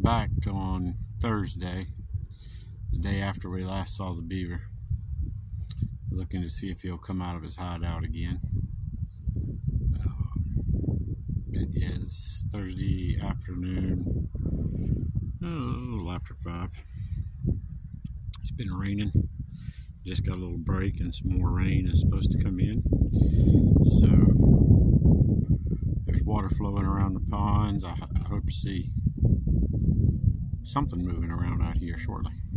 back on Thursday, the day after we last saw the beaver, looking to see if he'll come out of his hideout again. It is Thursday afternoon, a little after 5. It's been raining. Just got a little break and some more rain is supposed to come in. So there's water flowing around the ponds. I hope to see something moving around out here shortly.